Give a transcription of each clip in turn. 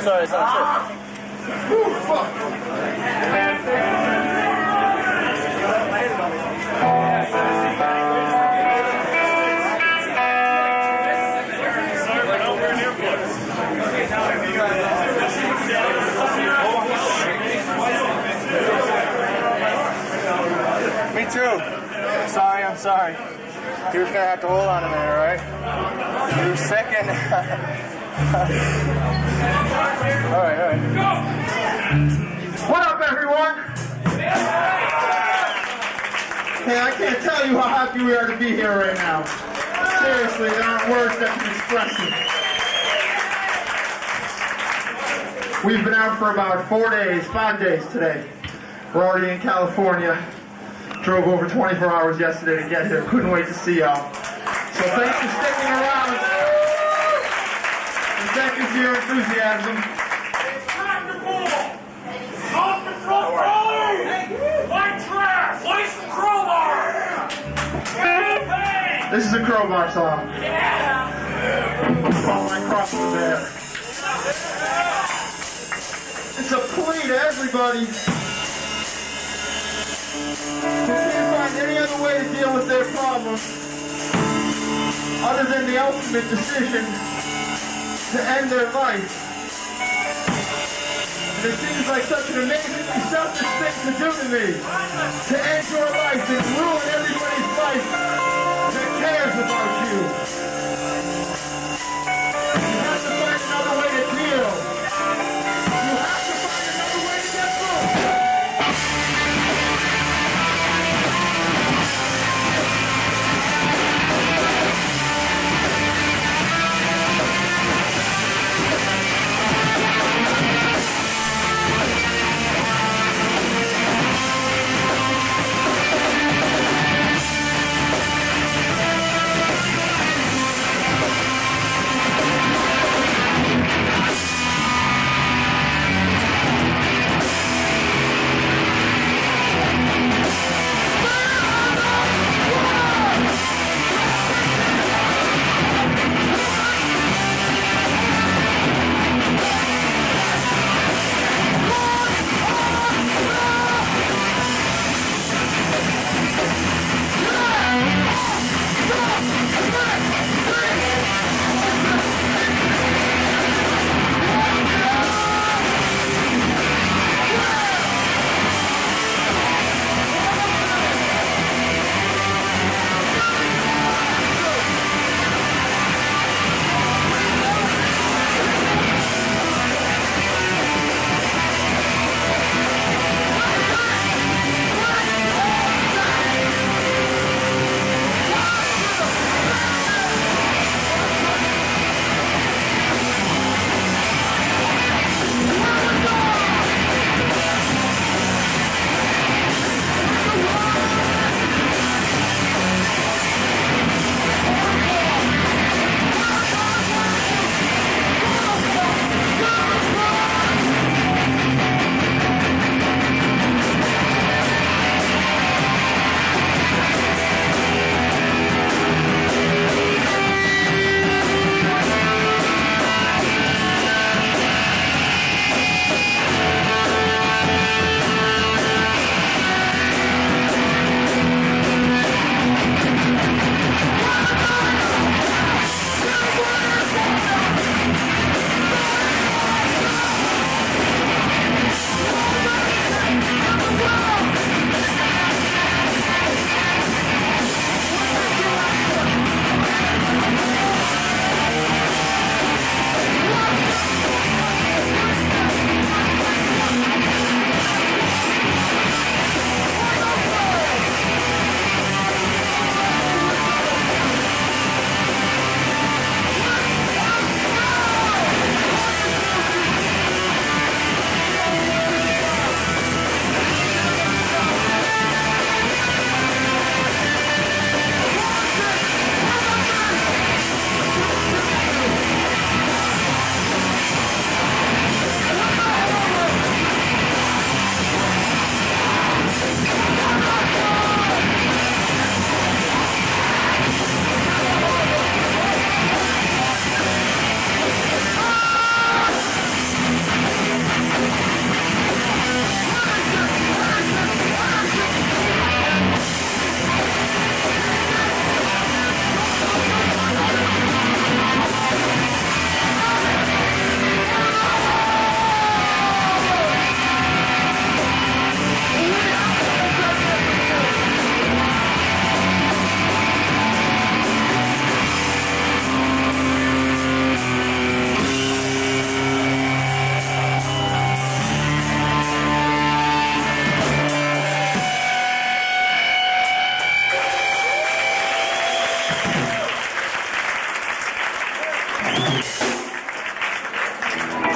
sorry, it's not shit. Me too. I'm sorry. You're just gonna have to hold on a minute, right? You're second. Alright. What up, everyone? Hey, I can't tell you how happy we are to be here right now. Seriously, there aren't words that can express it. We've been out for about 5 days today. We're already in California. Drove over 24 hours yesterday to get here. Couldn't wait to see y'all. So thanks for sticking around. And thank you for your enthusiasm. It's time to move! Off the front row! White trash! White crowbar! This is a crowbar song. Yeah! While my cross was there. It's a plea to everybody who can't find any other way to deal with their problems other than the ultimate decision to end their life. And it seems like such an amazingly selfish thing to do to me, to end your life and ruin everybody's life that cares about you. You have to find another way to deal. You have to find another way to get through.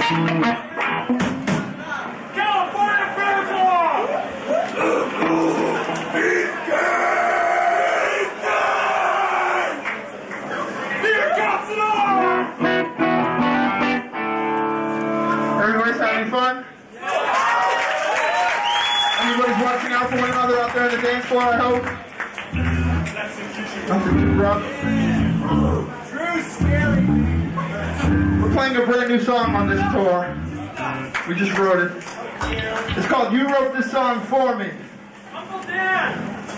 California Fairclaw! Here comes it on! Everybody's having fun? Everybody's watching out for one another out there on the dance floor, I hope. Nothing too rough. We're playing a brand new song on this tour. We just wrote it. It's called You Wrote This Song For Me. Uncle Dan!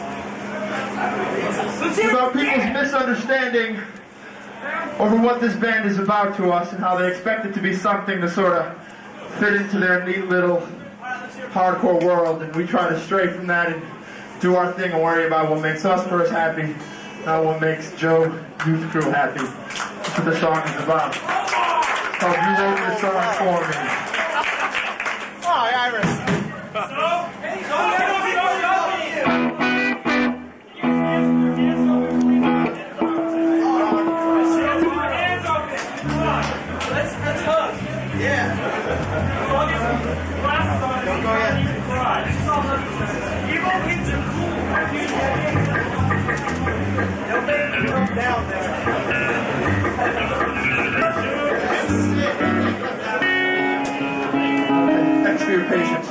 It's about people's misunderstanding over what this band is about to us and how they expect it to be something to sort of fit into their neat little hardcore world, and we try to stray from that and do our thing and worry about what makes us first happy, not what makes Joe Youth Crew happy. That's what the song is about. It's called You Wrote This Song For Me. Oh, Iris. Thanks for your patience.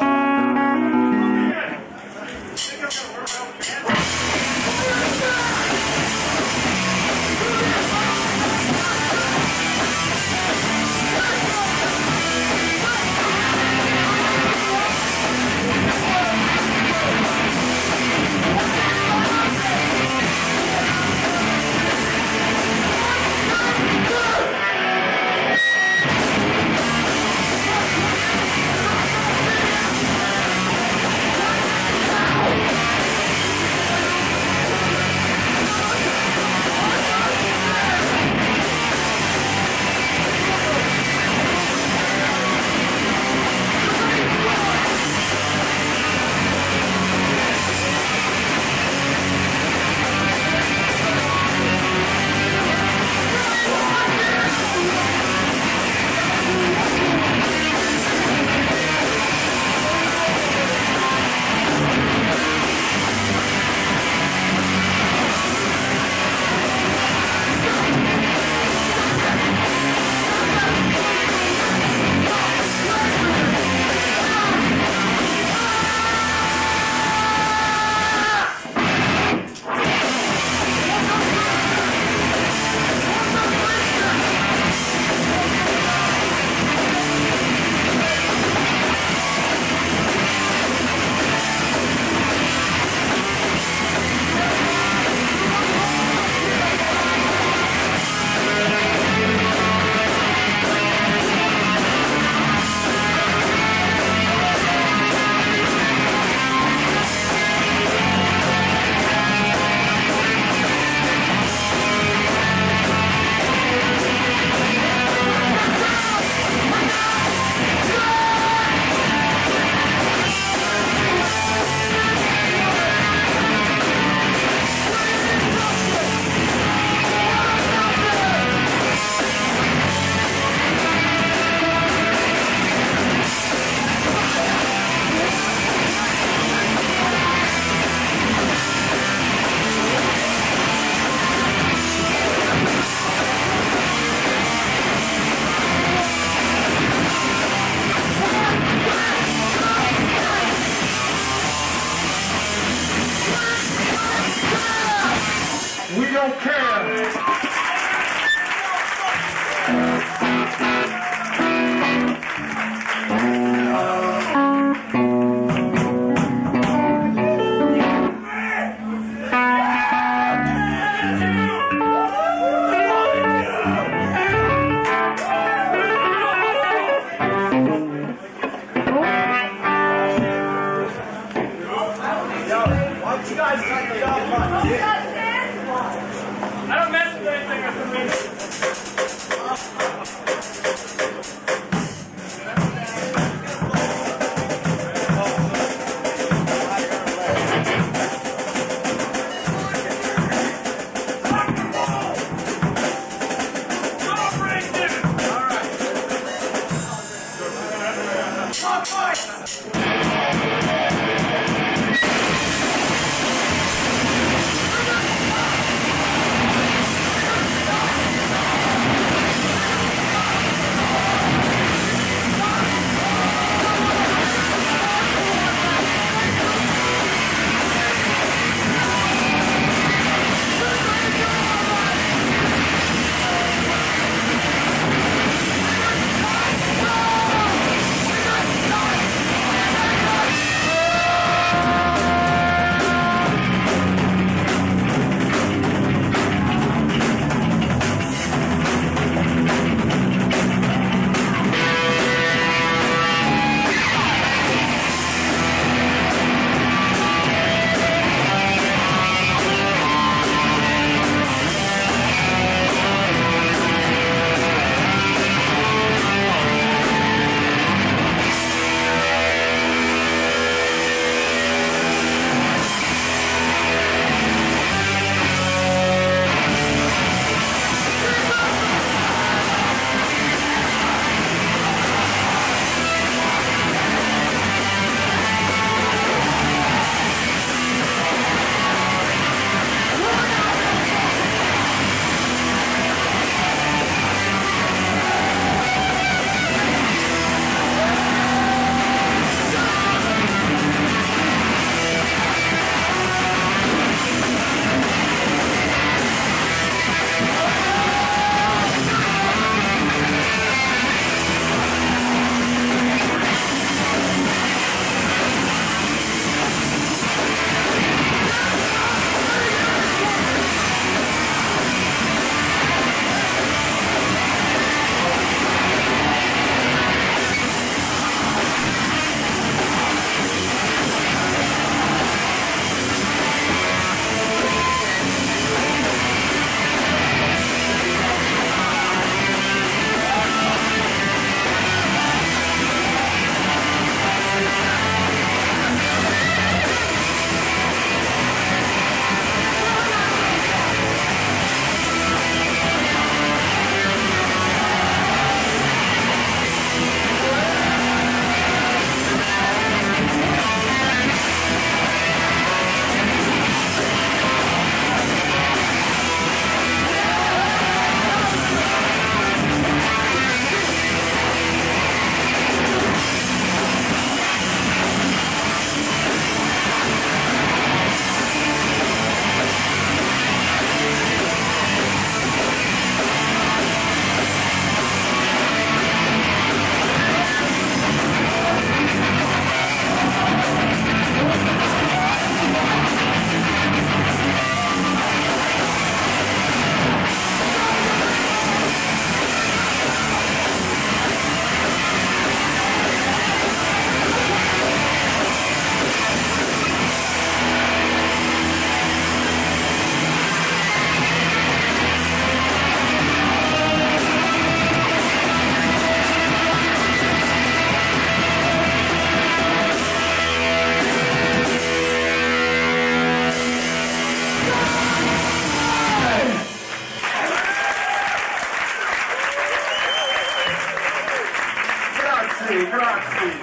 Grazie, grazie.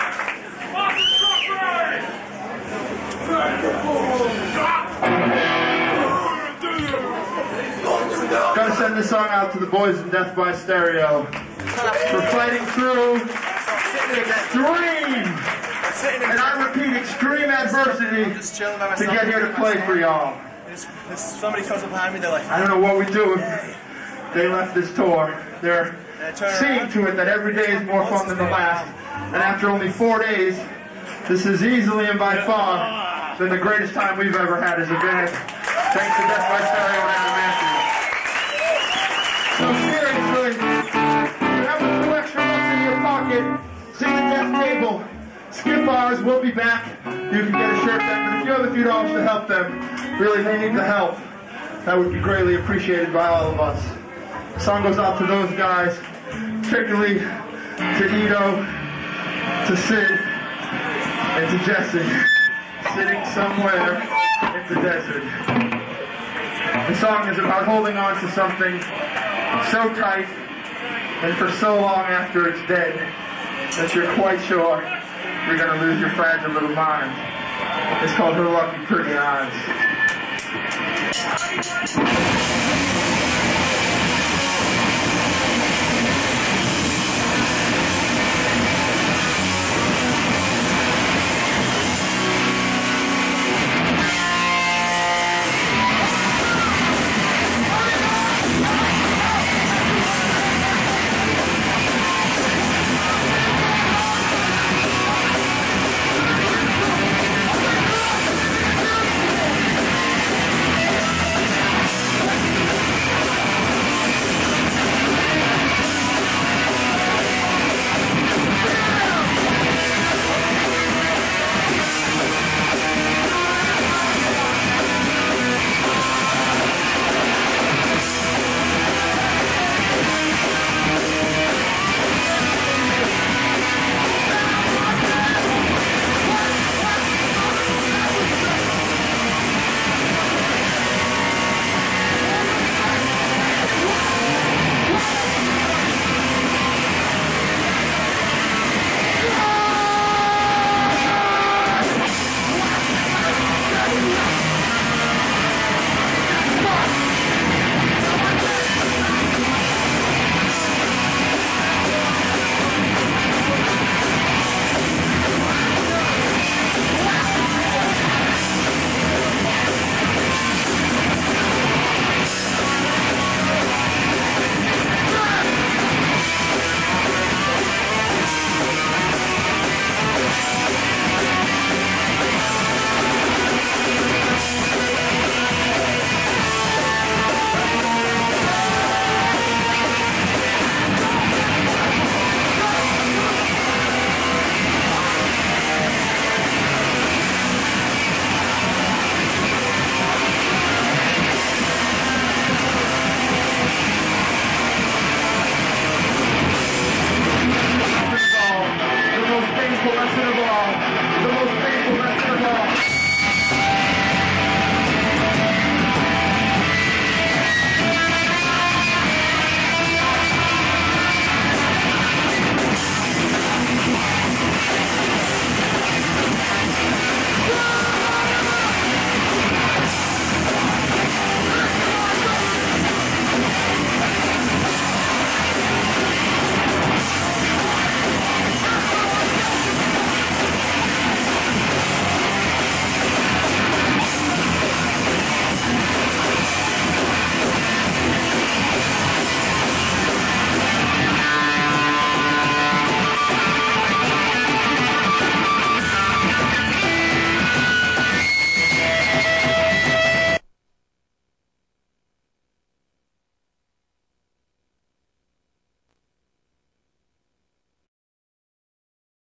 Gotta send this song out to the boys in Death by Stereo for fighting through extreme, and I repeat, extreme adversity to get here to play for y'all. Somebody comes up behind me, they're like, I don't know what we do if they left this tour. They're seeing to it that every day is more fun than the last, and after only 4 days, this is easily and by far been the greatest time we've ever had as a band. Thanks to Death by Stereo and Adamantium. So seriously, if you have a few extra bucks in your pocket, see the death table. Skip bars, we'll be back. You can get a shirt then, but if you have a few dollars to help them, really they need the help. That would be greatly appreciated by all of us. The song goes out to those guys, particularly to Ito, to Sid, and to Jesse, sitting somewhere in the desert. The song is about holding on to something so tight and for so long after it's dead that you're quite sure you're going to lose your fragile little mind. It's called Her Lucky Pretty Eyes.